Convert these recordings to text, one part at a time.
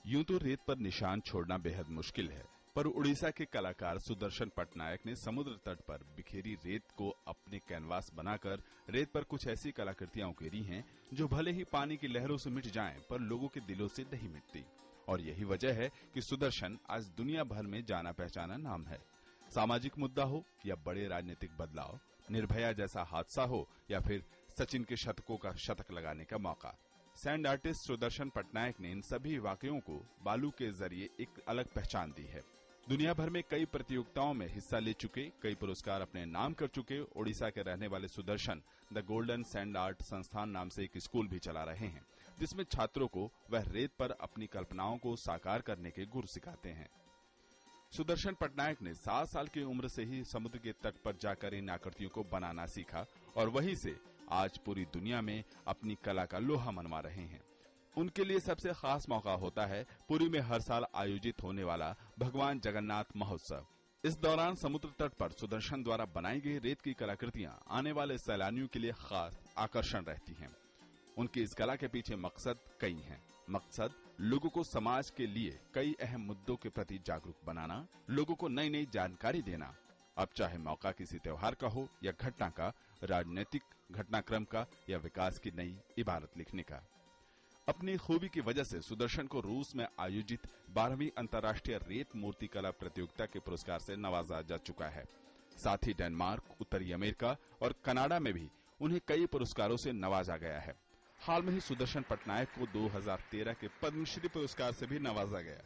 यूं तो रेत पर निशान छोड़ना बेहद मुश्किल है, पर उड़ीसा के कलाकार सुदर्शन पटनायक ने समुद्र तट पर बिखेरी रेत को अपने कैनवास बनाकर रेत पर कुछ ऐसी कलाकृतियां उकेरी हैं जो भले ही पानी की लहरों से मिट जाएं, पर लोगों के दिलों से नहीं मिटती। और यही वजह है कि सुदर्शन आज दुनिया भर में जाना पहचाना नाम है। सामाजिक मुद्दा हो या बड़े राजनीतिक बदलाव, निर्भया जैसा हादसा हो या फिर सचिन के शतकों का शतक लगाने का मौका, सैंड आर्टिस्ट सुदर्शन पटनायक ने इन सभी वाकयों को बालू के जरिए एक अलग पहचान दी है। दुनिया भर में कई प्रतियोगिताओं में हिस्सा ले चुके, कई पुरस्कार अपने नाम कर चुके ओडिशा के रहने वाले Sudarshan the golden sand art संस्थान नाम से एक स्कूल भी चला रहे हैं, जिसमें छात्रों को वह रेत पर अपनी कल्पनाओं को साकार करने के गुर सिखाते हैं। सुदर्शन पटनायक ने 7 साल की उम्र से ही समुद्र के तट पर जाकर इन आकृतियों को बनाना सीखा और वहीं से आज पूरी दुनिया में अपनी कला का लोहा मनवा रहे हैं। उनके लिए सबसे खास मौका होता है पुरी में हर साल आयोजित होने वाला भगवान जगन्नाथ महोत्सव। इस दौरान समुद्र तट पर सुदर्शन द्वारा बनाई गई रेत की कलाकृतियां आने वाले सैलानियों के लिए खास आकर्षण रहती हैं। उनकी इस कला के पीछे मकसद कई हैं। मकसद लोगों को समाज के लिए कई अहम मुद्दों के प्रति जागरूक बनाना, लोगों को नई नई जानकारी देना, अब चाहे मौका किसी त्योहार का हो या घटना का, राजनीतिक घटनाक्रम का या विकास की नई इबारत लिखने का। अपनी खूबी की वजह से सुदर्शन को रूस में आयोजित 12वीं अंतर्राष्ट्रीय रेत मूर्ति कला प्रतियोगिता के पुरस्कार से नवाजा जा चुका है। साथ ही डेनमार्क, उत्तरी अमेरिका और कनाडा में भी उन्हें कई पुरस्कारों से नवाजा गया है। हाल में ही सुदर्शन पटनायक को 2013 के पद्मश्री पुरस्कार से भी नवाजा गया।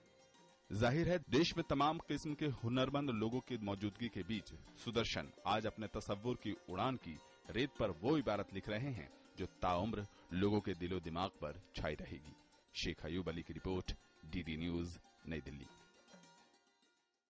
जाहिर है देश में तमाम किस्म के हुनरमंद लोगों की मौजूदगी के बीच सुदर्शन आज अपने तसव्वुर की उड़ान की रेत पर वो इबारत लिख रहे हैं जो ताउम्र लोगों के दिलो दिमाग पर छाई रहेगी। शेख अयूब अली की रिपोर्ट, डीडी न्यूज, नई दिल्ली।